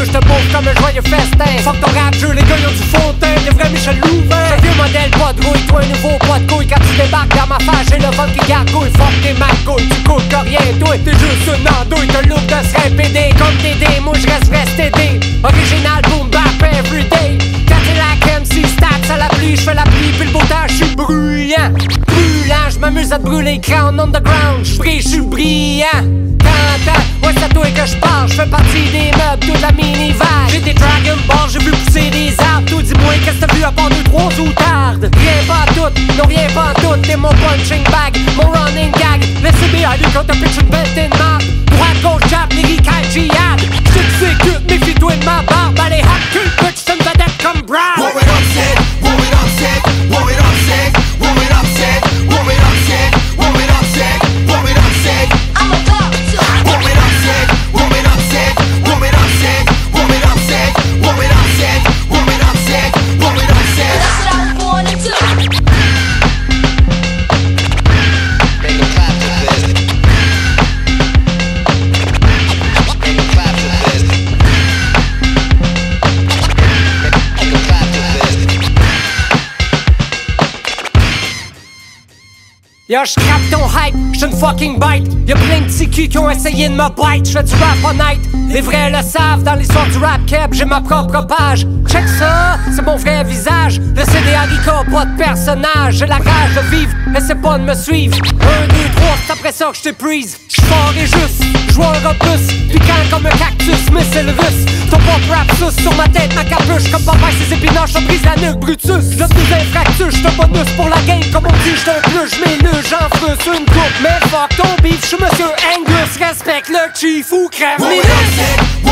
veux, j'te bouffe comme un joyeux festin. Fuck ton rap jeu, les gars y'ont du fauteuil, des vrais Michel Louvain. Un vieux modèle, pas de rouille, toi un nouveau pas de couille. Quand tu débarques dans ma face, j'ai le vent qui gargouille. Fuck tes magouilles, tu coûtes que rien, toi. T'es juste une andouille, t'as le look de se répéter. Comme Dédé, moi j'reste TD. Original, boom bap, everyday. Cadillac, MC, stats à la pluie, j'fais la pluie, puis le beau temps, j'suis bruyant. Brûlant, j'm'amuse à te brûler, crown underground. J'brille, j'suis brillant. Ouais, c'est à toi que je parle, j'fais partie des meubles, toute la mini-vague. J'ai des Dragon Ball, j'ai vu pousser des arbres. Tout dis-moi, qu'est-ce que t'as vu à part 2-3 outardes? Rien pas tout, non rien pas tout. T'es mon punching bag, mon running gag. Laissez bien lui quand t'as pitch une belle t'es de marde. Droite, gauche, jab, lyrical, jihad. J't'exécute, méfie-toi de ma barbe. Allez, hot cul, bitch, t'es une vedette comme Brad. Warm it up, sick, warm it up, sick, warm it up, sick, warm it up, sick, warm it up, sick, warm it up, sick, warm it up, sick. I'm a dog. Warm it up, sick, warm it up, sick, warm it up, sick, warm it up, sick, warm it up, sick, warm it up, sick, warm it up, sick. That's what I was born into. Make a clap for this. Make a clap for this. Make a clap for this. Yo, j'crappe ton hype, j'suis une fucking bite. Y'a plein de petits culs qui ont essayé de me bite. J'fais du rap honnête, les vrais le savent. Dans l'histoire du rap keb, j'ai ma propre page. Check ça, c'est mon vrai visage. Le CD Harika, pas de personnage. J'ai la rage de vivre, essaie pas de me suivre. 1, 2, 3, c'est après ça que j't'épuise. J'fort et juste, joueur robuste, piquant comme un cactus, missile russe. Ton pop rap sus sur ma tête, ma capuche. Comme papa ses épinaches, je brise la nuque, Brutus. J'offre des infractus, j'suis un bonus pour la game. Comme on dit, j'suis un plus, j'm'éluge, j'en frus une coupe. Mais fuck ton beef, j'suis monsieur Angus. Respecte le chief ou crève Warm mes it up, sick,